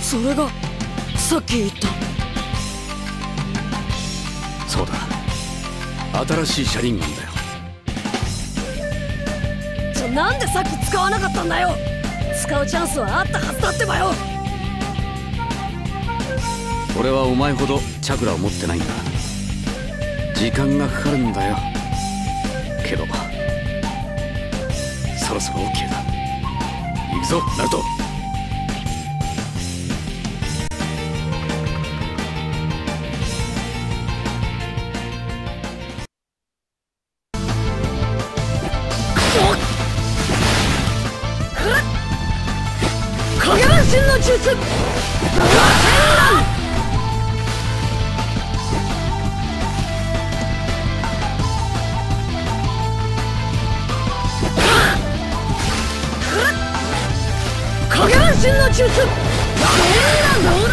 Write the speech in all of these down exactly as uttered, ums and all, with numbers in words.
それがさっき言った。 そうだ、新しい車輪ガンだよ。 じゃなんでさっき使わなかったんだよ。使うチャンスはあったはずだってばよ。 俺はお前ほどチャクラを持ってないんだ。時間がかかるんだよ。けどそろそろ オーケー だ。行くぞナルト。 影分身の術。影分身の術。どうだ。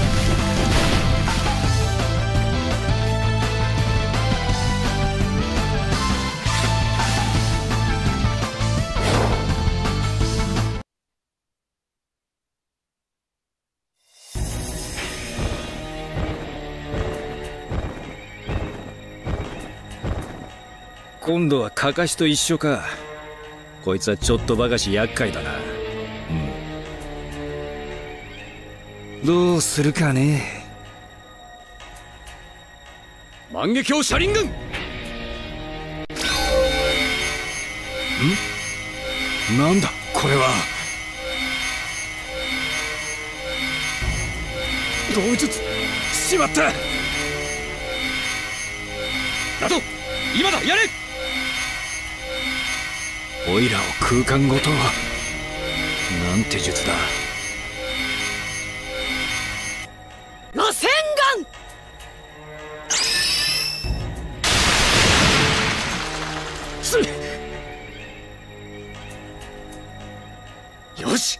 今度はカカシと一緒か。こいつはちょっとばかし厄介だな。うん、どうするかね。 万華鏡車輪軍。んなんだこれは。同術しまった。 ナト、今だ、やれ。 オイラを空間ごと。なんて術だ。 螺旋よし。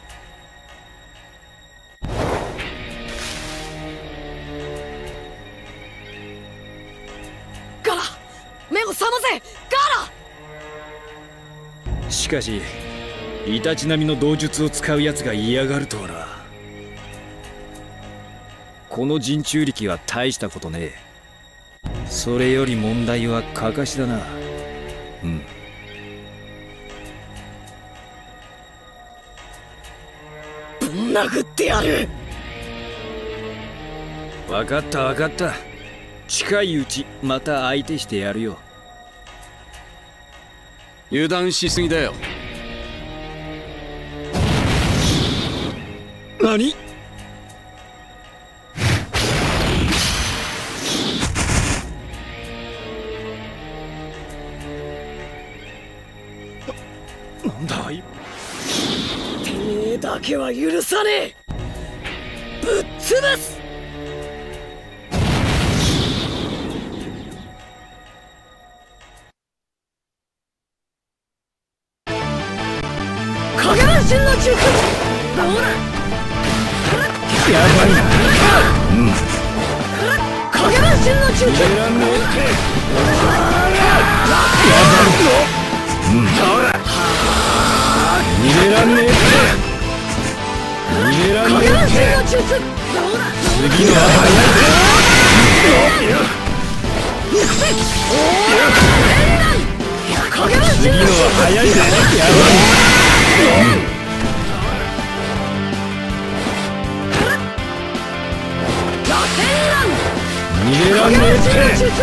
ガラ、目を覚ませガラ。 しかしイタチ並みの道術を使うやつが嫌がるとはな。この人中力は大したことねえ。それより問題はカカシだな。うん、 ぶん殴ってやる。 分かった分かった。近いうちまた相手してやるよ。 油断しすぎだよ。 何？な、なんだい？ てめえだけは許さねえ。ぶっ潰す。影分身の術。どうだ。 やばいな。うん。 影分身の術。 やばいの。うん。逃げらんねえ。逃げらんねえ。 影分身の術。どうだ。 次のは早いぜ。次のは早いぜ。やばい。うん。逃げらんねえって。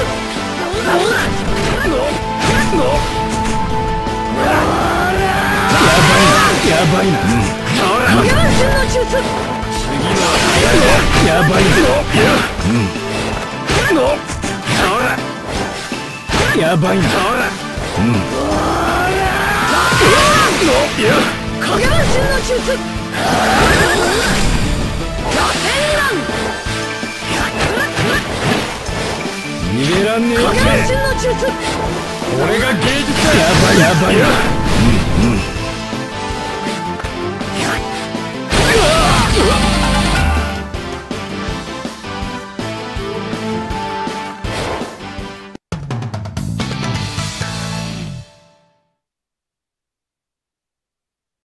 やばいな、やばいな。次のは早いぞ。やばいな。うん。やばいな。うん。 影分身の術。 逃げらんねえって。 影分身の術。 俺が芸術だ。やばいやばい。